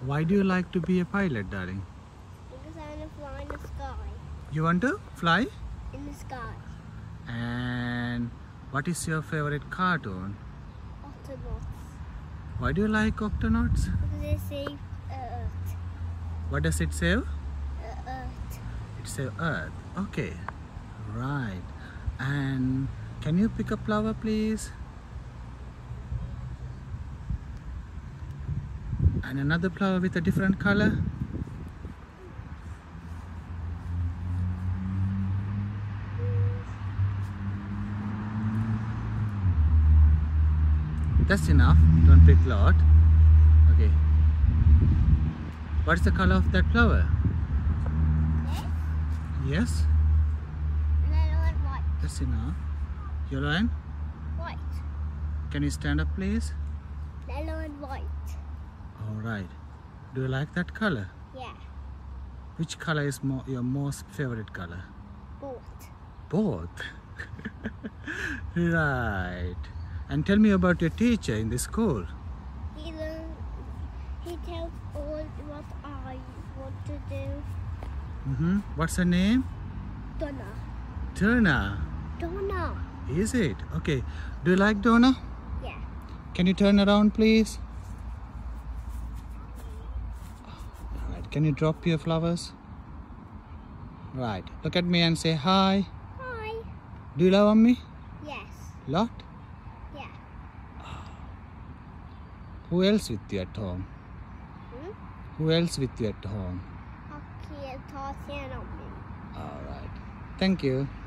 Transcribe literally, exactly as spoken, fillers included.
Why do you like to be a pilot, darling? Because I want to fly in the sky. You want to fly? In the sky. And what is your favorite cartoon? Autobots. Why do you like Octonauts? Because they save Earth. What does it save? Uh, Earth. It saves Earth. Okay. Right. And can you pick a flower, please? And another flower with a different color. That's enough. Don't pick a lot. Okay. What's the color of that flower? Yes. Yes? Yellow and white. That's enough. Yellow and? White. Can you stand up, please? Yellow and white. Alright. Do you like that color? Yeah. Which color is more, your most favorite color? Both. Both. Right. And tell me about your teacher in the school. He learn, he tells all what I want to do. Mm-hmm. What's her name? Donna. Donna. Donna. Is it? Okay. Do you like Donna? Yeah. Can you turn around, please? Alright. Can you drop your flowers? Right. Look at me and say hi. Hi. Do you love me? Yes. Lot? Yeah. Who else with you at home? Hmm? Who else with you at home? Hockey and tossing on me. Alright. Thank you.